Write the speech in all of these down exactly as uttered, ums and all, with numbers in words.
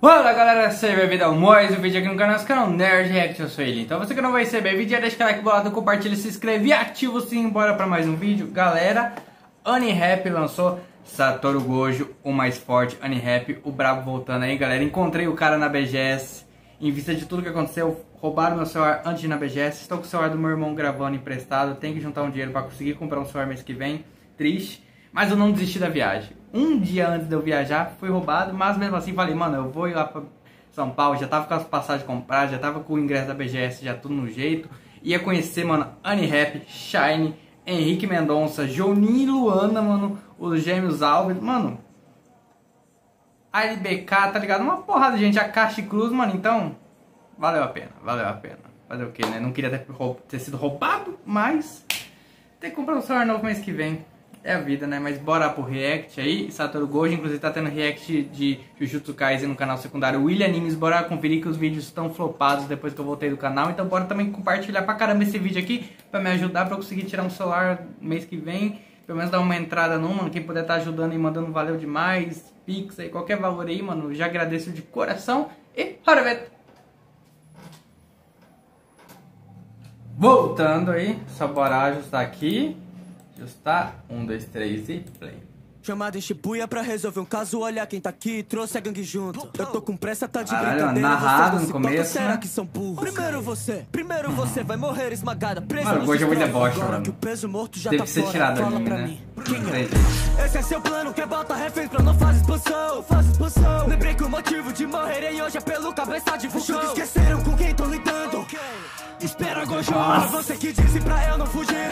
Olá galera, seja bem-vindo a mais um vídeo aqui no canal, esse canal Nerd React, eu sou ele. Então você que não vai receber vídeo, deixa o like bolado, compartilha, se inscreve e ativa o sininho, bora pra mais um vídeo. Galera, Unhappy lançou Satoru Gojo, o mais forte, Unhappy, o brabo voltando aí, galera. Encontrei o cara na B G S, em vista de tudo que aconteceu, roubaram meu celular antes de ir na B G S. Estou com o celular do meu irmão gravando emprestado, tenho que juntar um dinheiro pra conseguir comprar um celular mês que vem, triste. Mas eu não desisti da viagem. Um dia antes de eu viajar, fui roubado, mas mesmo assim falei, mano, eu vou ir lá pra São Paulo, já tava com as passagens compradas, já tava com o ingresso da B G S, já tudo no jeito. Ia conhecer, mano, Unhappy, Shine, Henrique Mendonça, Joninho e Luana, mano, os gêmeos Alves, mano. A L B K, tá ligado? Uma porrada de gente, a Caixa Cruz, mano, então, valeu a pena, valeu a pena. Fazer o que, né? Não queria ter, ter sido roubado, mas tem que comprar um celular novo mês que vem. É a vida, né? Mas bora pro react aí. Satoru Gojo, inclusive tá tendo react de Jujutsu Kaisen no canal secundário William Animes. Bora conferir que os vídeos estão flopados depois que eu voltei do canal. Então bora também compartilhar pra caramba esse vídeo aqui, pra me ajudar pra eu conseguir tirar um celular mês que vem. Pelo menos dar uma entrada no, mano. Quem puder tá ajudando e mandando, valeu demais. Pix aí, qualquer valor aí, mano. Já agradeço de coração. E bora ver. Voltando aí, só bora ajustar aqui. Ajustar, um, dois, três e play. Chamada em Shibuya pra resolver um caso, olha quem tá aqui, trouxe a gangue junto. Eu tô com pressa, tá de Caralho, brincadeira. narrado no se começo, será né? que são burros? Primeiro você, primeiro você vai morrer esmagada, presa Mano, no hoje é muito sistema. deboche, Agora mano. que o peso morto já Teve tá que ser fora, tirado fala ali, pra né? mim. Não sei disso. Esse é seu plano, quer bota refém pra não fazer expulsão, faz expulsão. Lembrei que o motivo de morrerem hoje é pelo cabeça de vulcão. Acho que esqueceram com quem tô lidando. Espera, Gojo, foi você que disse pra eu não fugir.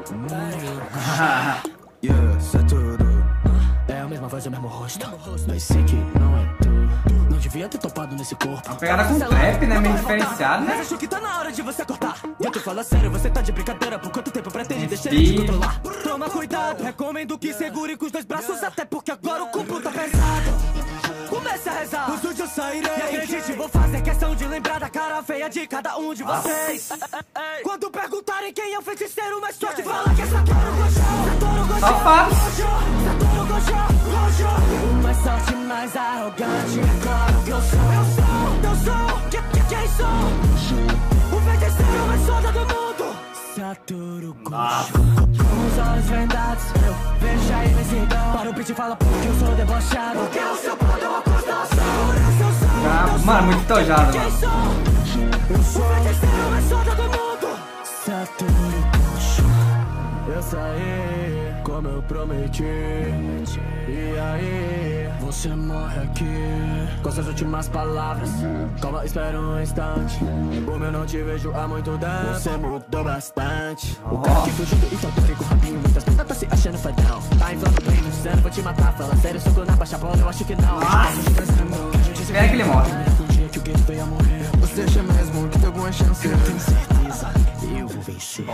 Yeah, Satoru. É a mesma voz, é o mesmo rosto, mas sei que não é tu. Não devia ter topado nesse corpo. Uma pegada com trap, né? Meio diferenciada, né? Mas acho que tá na hora de você cortar. Eu te falo sério, você tá de brincadeira. Por quanto tempo pretende deixar ele te controlar? Toma cuidado, recomendo que segure com os dois braços. Até porque agora o corpo tá pesado. Comece a rezar, os últimos sairei. E acredite, vou fazer questão de lembrar da cara feia de cada um de vocês. Quando perguntarem quem é o feiticeiro mais forte, fala que é Satoru Gojo. Só faz. Satoru Gojo, Gojo. O mais forte, mais arrogante, é claro que eu sou. Eu sou, eu sou, que, que, quem sou? O feiticeiro mais foda do mundo. Satoru Gojo. Com os olhos vendados, eu vejo a imensidão. Para o beat e fala porque eu sou debochado. Porque o seu ponto é uma constelação. Por isso eu sou, Ah, eu mano, muito tojado, quem mano. sou? Eu sou o feiticeiro mais foda do mundo. Satoru Gojo. Eu saí como eu prometi. E aí, você morre aqui com suas últimas palavras. Calma, espera um instante. Como eu não te vejo há muito tempo, você mudou bastante. O cara que fugiu do então fica com o rabinho. Muitas pessoas tá se achando fodão. Tá inflando bem no céu, vou te matar. Fala sério, soco na baixa bola, eu acho que não. Espera que ele morre. Um dia que o gueto veio a morrer. Você acha mesmo que tem alguma chance? Eu tenho certeza, eu vou vencer.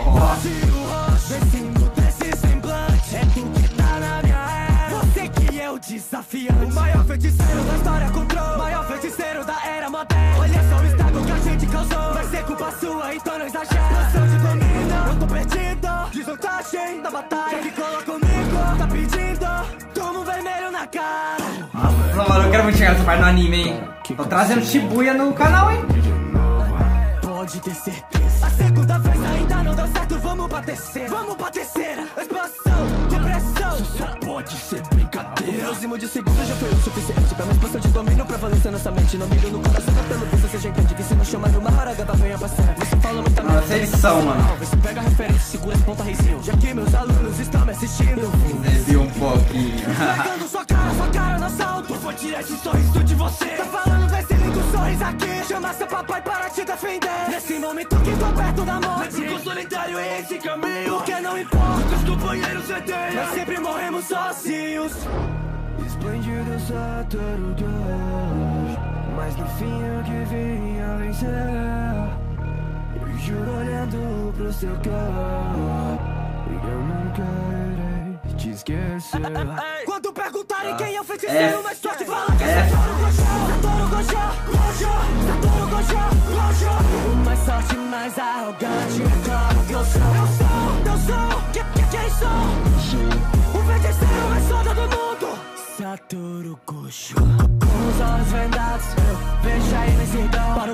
Desse semblante, é tu que tá na minha era. Você que é o desafiante. O maior feiticeiro da história control. O maior feiticeiro da era moderna. Olha só o estrago que a gente causou. Vai ser culpa sua, então não exagera. Noção de domínio, eu tô perdido. Desvantagem da batalha que cola comigo. Tá pedindo, toma um vermelho na cara. Não, mano, eu quero muito chegar nessa parte no anime, hein? Tô trazendo Shibuya no canal, hein? Pode ter certeza. A segunda vez ainda não deu certo, vamos pra terceira. Vamos pra terceira. Expansão, depressão. Isso só pode ser brincadeira. O próximo de segundo já foi o suficiente pra minha expansão de domínio prevalecendo nossa mente. Não miro no coração, mas pelo visto você já entende que se não chamar numa haraga, venha pra sério. Você fala muita merda. Nossa, eles são, mano. Você pega a referência, segura esse ponta reizinho. Já que meus alunos estão me assistindo. Desvi um pouquinho. Pegando sua cara, sua cara no assalto. Vou tirar esse sorriso de você. Tá falando desse lindo sorriso aqui. Chama seu papai para te defender. Nesse momento que tô perto da morte. Lembre que o solitário é esse caminho. Porque não importa os companheiros cedeiam. Nós sempre morremos sozinhos. Esplêndido Satoru Gojo, mas no fim eu que vim a vencer. Eu juro olhando pro seu corpo, e eu nunca irei te esquecer. Quando perguntarem quem é o feiticeiro mais forte, fala que é Satoru Gojo. Satoru Gojo, Gojo, Satoru Gojo, Gojo. O mais forte, mais arrogante, é claro que eu sou. Eu sou, eu sou, que, que, quem sou? O feiticeiro mais foda do mundo. Satoru Gojo. Com os olhos vendados, eu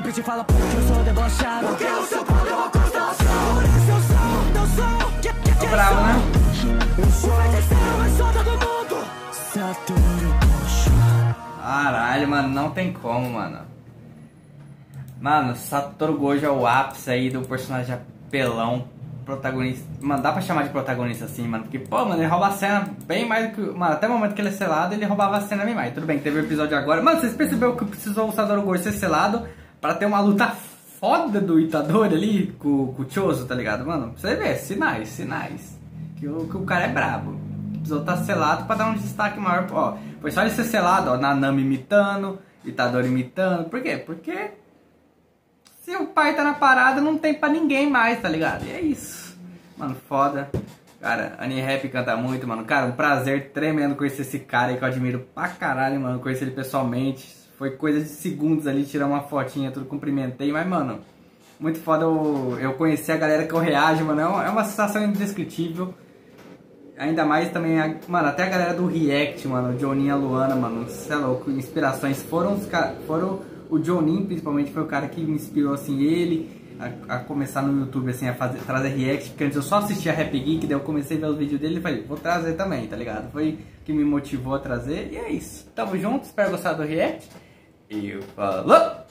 sempre te fala porque eu sou debochado. Porque o seu pau é uma constelação. Por isso eu sou, não sou. Que, que, que Tô bravo, né? Eu sou o feiticeiro mais foda do mundo. Satoru Gojo. Caralho, mano, não tem como, mano. Mano, Satoru Gojo é o ápice aí do personagem apelão, protagonista. Mano, dá pra chamar de protagonista assim, mano. Porque, pô, mano, ele rouba a cena bem mais do que... Mano, até o momento que ele é selado, ele roubava a cena bem mais. Tudo bem, teve o episódio agora. Mano, vocês perceberam que precisou o Satoru Gojo ser selado pra ter uma luta foda do Itadori ali com, com o Choso, tá ligado? Mano, pra você ver, sinais, sinais. Que o, que o cara é brabo. Precisou estar selado pra dar um destaque maior. Ó, foi só ele ser selado, ó. Nanami imitando, Itadori imitando. Por quê? Porque se o pai tá na parada, não tem pra ninguém mais, tá ligado? E é isso. Mano, foda. Cara, Annie Rap canta muito, mano. Cara, um prazer tremendo conhecer esse cara aí que eu admiro pra caralho, mano. Conheci ele pessoalmente. Foi coisa de segundos ali, tirar uma fotinha, tudo cumprimentei. Mas, mano, muito foda eu, eu conhecer a galera que eu reajo, mano. É uma, é uma sensação indescritível. Ainda mais também, a, mano, até a galera do React, mano, o Jonin e a Luana, mano, sei lá, inspirações foram os caras, foram o Jonin principalmente, foi o cara que me inspirou, assim, ele a, a começar no YouTube, assim, a fazer, trazer React, porque antes eu só assistia Rap Geek, daí eu comecei a ver os vídeos dele e falei, vou trazer também, tá ligado? Foi o que me motivou a trazer, e é isso. Tamo junto, espero gostar do React, e falou!